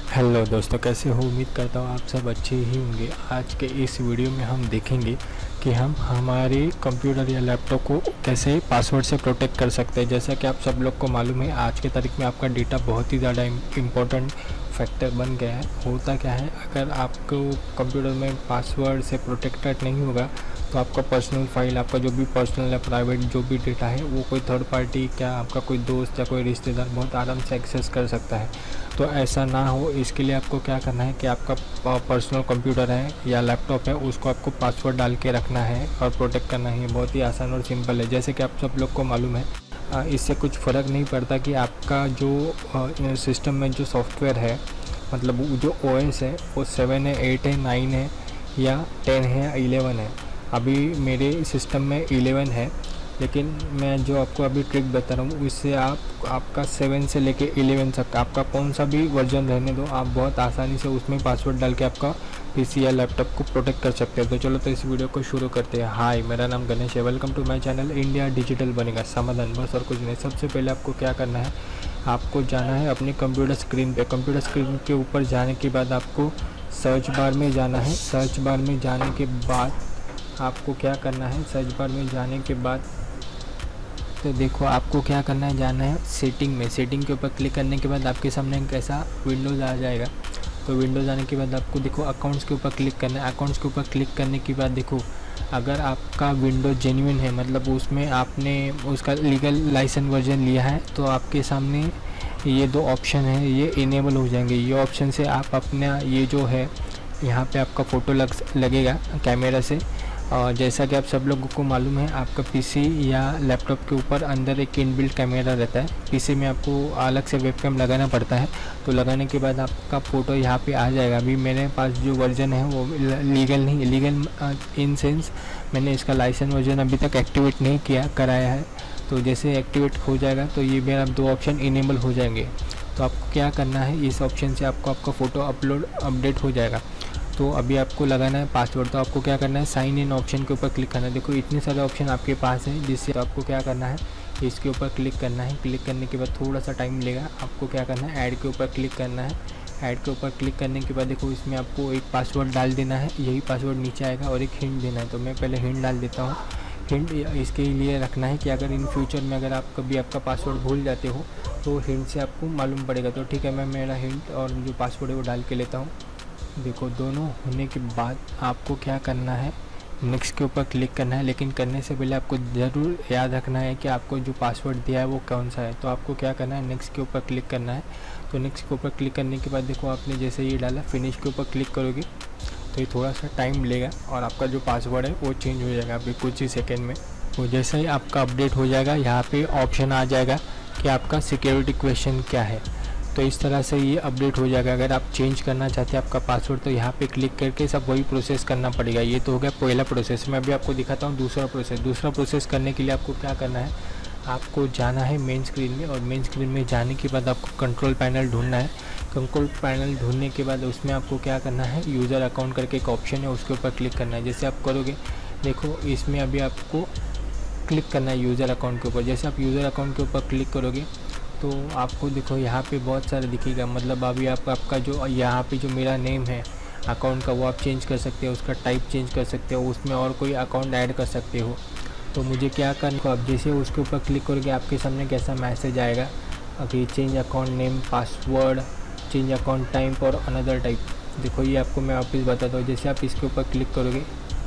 Hello दोस्तों, कैसे हो? उम्मीद करता हूँ आप सब अच्छे ही होंगे। आज के इस वीडियो में हम देखेंगे कि हम हमारे कंप्यूटर या लैपटॉप को कैसे पासवर्ड से प्रोटेक्ट कर सकते हैं। जैसा कि आप सब लोग को मालूम है, आज के तारीख में आपका डेटा बहुत ही ज़्यादा इम्पोर्टेंट फैक्टर बन गया है। होता क्या है, अगर आपको कंप्यूटर में पासवर्ड से प्रोटेक्टेड नहीं होगा तो आपका पर्सनल फाइल, आपका जो भी पर्सनल या प्राइवेट जो भी डेटा है वो कोई थर्ड पार्टी, क्या आपका कोई दोस्त या कोई रिश्तेदार बहुत आराम से एक्सेस कर सकता है। तो ऐसा ना हो, इसके लिए आपको क्या करना है कि आपका पर्सनल कंप्यूटर है या लैपटॉप है, उसको आपको पासवर्ड डाल के रखना है और प्रोटेक्ट करना है। बहुत ही आसान और सिंपल है। जैसे कि आप सब लोग को मालूम है, इससे कुछ फ़र्क नहीं पड़ता कि आपका जो सिस्टम में जो सॉफ्टवेयर है, मतलब जो ओएस है वो 7 है, 8 है, 9 है या 10 है या 11 है। अभी मेरे सिस्टम में 11 है, लेकिन मैं जो आपको अभी ट्रिक बता रहा हूँ उससे आपका 7 से लेके 11 तक आपका कौन सा भी वर्जन रहने दो, आप बहुत आसानी से उसमें पासवर्ड डाल के आपका पीसी या लैपटॉप को प्रोटेक्ट कर सकते हैं। तो चलो तो इस वीडियो को शुरू करते हैं। हाय, मेरा नाम गणेश है। Welcome to my channel India digital बनेगा समाधान। बस और कुछ नहीं। सबसे पहले आपको क्या करना है, आपको जाना है अपनी कंप्यूटर स्क्रीन पे। कंप्यूटर स्क्रीन के ऊपर जाने के बाद आपको सर्च बार में जाना है। सर्च बार में जाने के बाद आपको क्या करना है, सर्च बार में जाने के बाद तो देखो आपको क्या करना है, जाना है सेटिंग में। सेटिंग के ऊपर क्लिक करने के बाद आपके सामने एक ऐसा विंडोज़ आ जाएगा। तो विंडोज़ आने के बाद आपको देखो अकाउंट्स के ऊपर क्लिक करना है। अकाउंट्स के ऊपर क्लिक करने के बाद देखो, अगर आपका विंडोज़ जेन्युइन है, मतलब उसमें आपने उसका लीगल लाइसेंस वर्जन लिया है, तो आपके सामने ये दो ऑप्शन है, ये इनेबल हो जाएंगे। ये ऑप्शन से आप अपना ये जो है, यहाँ पे आपका फ़ोटो लगेगा कैमरा से। और जैसा कि आप सब लोगों को मालूम है, आपका पीसी या लैपटॉप के ऊपर अंदर एक इनबिल्ट कैमरा रहता है। पीसी में आपको अलग से वेबकैम लगाना पड़ता है। तो लगाने के बाद आपका फ़ोटो यहाँ पे आ जाएगा। अभी मेरे पास जो वर्जन है वो लीगल नहीं, लीगल इन सेंस मैंने इसका लाइसेंस वर्जन अभी तक एक्टिवेट नहीं कराया है। तो जैसे एक्टिवेट हो जाएगा तो ये मेरा दो ऑप्शन इनेबल हो जाएंगे। तो आपको क्या करना है, इस ऑप्शन से आपका फ़ोटो अपडेट हो जाएगा। तो अभी आपको लगाना है पासवर्ड। तो आपको क्या करना है, साइन इन ऑप्शन के ऊपर क्लिक करना है। देखो इतने सारे ऑप्शन आपके पास हैं, जिससे तो आपको क्या करना है, इसके ऊपर क्लिक करना है। क्लिक करने के बाद थोड़ा सा टाइम लेगा। आपको क्या करना है, ऐड के ऊपर क्लिक करना है। ऐड के ऊपर क्लिक करने के बाद देखो इसमें आपको एक पासवर्ड डाल देना है। यही पासवर्ड नीचे आएगा और एक हिंट देना है। तो मैं पहले हिंट डाल देता हूँ। हिंट इसके लिए रखना है कि अगर इन फ्यूचर में अगर आप कभी आपका पासवर्ड भूल जाते हो तो हिंट से आपको मालूम पड़ेगा। तो ठीक है, मैं मेरा हिंट और जो पासवर्ड है वो डाल के लेता हूँ। देखो दोनों होने के बाद आपको क्या करना है, नेक्स्ट के ऊपर क्लिक करना है। लेकिन करने से पहले आपको ज़रूर याद रखना है कि आपको जो पासवर्ड दिया है वो कौन सा है। तो आपको क्या करना है, नेक्स्ट के ऊपर क्लिक करना है। तो नेक्स्ट के ऊपर क्लिक करने के बाद देखो आपने जैसे ये डाला, फिनिश के ऊपर क्लिक करोगे तो ये थोड़ा सा टाइम लेगा और आपका जो पासवर्ड है वो चेंज हो जाएगा अभी कुछ ही सेकेंड में। तो जैसे ही आपका अपडेट हो जाएगा, यहाँ पे ऑप्शन आ जाएगा कि आपका सिक्योरिटी क्वेश्चन क्या है। तो इस तरह से ये अपडेट हो जाएगा। अगर आप चेंज करना चाहते हैं आपका पासवर्ड तो यहाँ पे क्लिक करके सब वही प्रोसेस करना पड़ेगा। ये तो हो गया पहला प्रोसेस। मैं अभी आपको दिखाता हूँ दूसरा प्रोसेस। दूसरा प्रोसेस करने के लिए आपको क्या करना है, आपको जाना है मेन स्क्रीन में। और मेन स्क्रीन में जाने के बाद आपको कंट्रोल पैनल ढूंढना है। कंट्रोल पैनल ढूंढने के बाद उसमें आपको क्या करना है, यूज़र अकाउंट करके एक ऑप्शन है, उसके ऊपर क्लिक करना है। जैसे आप करोगे, देखो इसमें अभी आपको क्लिक करना है यूज़र अकाउंट के ऊपर। जैसे आप यूज़र अकाउंट के ऊपर क्लिक करोगे तो आपको देखो यहाँ पे बहुत सारे दिखेगा। मतलब अभी आपका जो यहाँ पे जो मेरा नेम है अकाउंट का वो आप चेंज कर सकते हो, उसका टाइप चेंज कर सकते हो, उसमें और कोई अकाउंट ऐड कर सकते हो। तो मुझे क्या करना, आप जैसे उसके ऊपर क्लिक करोगे आपके सामने कैसा मैसेज आएगा कि change account name, password, change account type और अनदर टाइप। देखो ये आपको मैं वापस बताता हूँ। जैसे आप इसके ऊपर क्लिक करोगे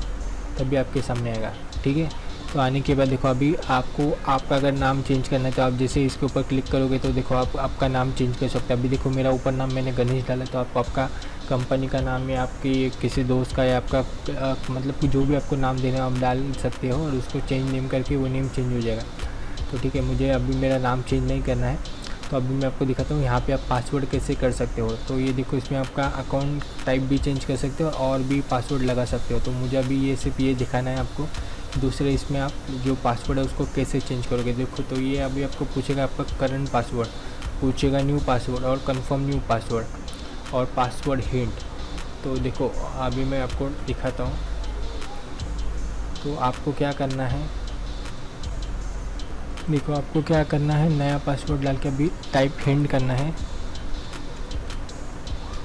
तभी आपके सामने आएगा, ठीक है। तो आने के बाद देखो अभी आपका अगर नाम चेंज करना है तो आप जैसे इसके ऊपर क्लिक करोगे तो देखो आपका नाम चेंज कर सकते हैं। अभी देखो मेरा ऊपर नाम मैंने गणेश डाला, तो आपका कंपनी का नाम या आपकी किसी दोस्त का या आपका मतलब कि जो भी आपको नाम देना है आप डाल सकते हो और उसको चेंज नेम करके वो नेम चेंज हो जाएगा। तो ठीक है, मुझे अभी मेरा नाम चेंज नहीं करना है। तो अभी मैं आपको दिखाता हूँ यहाँ पे आप पासवर्ड कैसे कर सकते हो। तो ये देखो इसमें आपका अकाउंट टाइप भी चेंज कर सकते हो और भी पासवर्ड लगा सकते हो। तो मुझे अभी ये सिर्फ ये दिखाना है आपको। दूसरे इसमें आप जो पासवर्ड है उसको कैसे चेंज करोगे। देखो तो ये अभी आपको पूछेगा आपका करंट पासवर्ड, पूछेगा न्यू पासवर्ड और कंफर्म न्यू पासवर्ड और पासवर्ड हिंट। तो देखो अभी मैं आपको दिखाता हूँ। तो आपको क्या करना है, देखो आपको क्या करना है, नया पासवर्ड डाल के अभी टाइप हिंट करना है।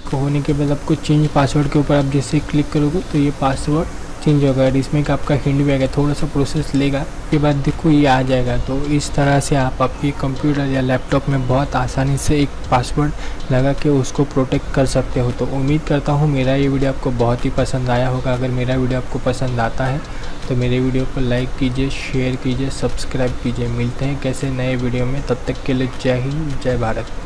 होने के बाद आपको चेंज पासवर्ड के ऊपर आप जैसे क्लिक करोगे तो ये पासवर्ड चेंज होगा और इसमें का आपका हिंट भी आएगा, थोड़ा सा प्रोसेस लेगा, उसके बाद देखो ये आ जाएगा। तो इस तरह से आप आपके कंप्यूटर या लैपटॉप में बहुत आसानी से एक पासवर्ड लगा के उसको प्रोटेक्ट कर सकते हो। तो उम्मीद करता हूँ मेरा ये वीडियो आपको बहुत ही पसंद आया होगा। अगर मेरा वीडियो आपको पसंद आता है तो मेरे वीडियो को लाइक कीजिए, शेयर कीजिए, सब्सक्राइब कीजिए। मिलते हैं कैसे नए वीडियो में, तब तक के लिए जय हिंद, जय भारत।